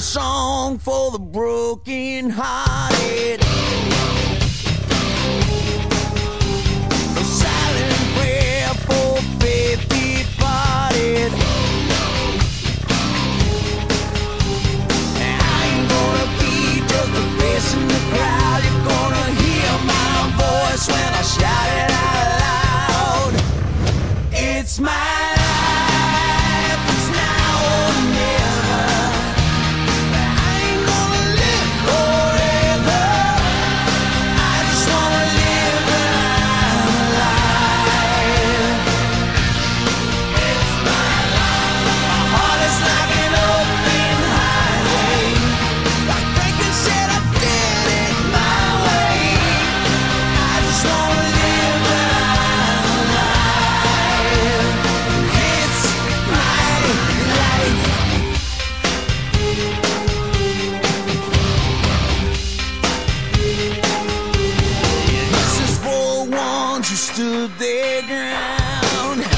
song for the broken hearted. A silent prayer for faith departed. I ain't gonna be just a face in the crowd. You're gonna hear my voice when I shout it out loud. It's my life, it's now or never. I ain't gonna live forever. I just wanna live when I'm alive. It's my life. My heart is like an open highway. Like Franklin said, I did it my way. I just wanna live when I'm alive. It's my life. This is for the ones who stood their ground.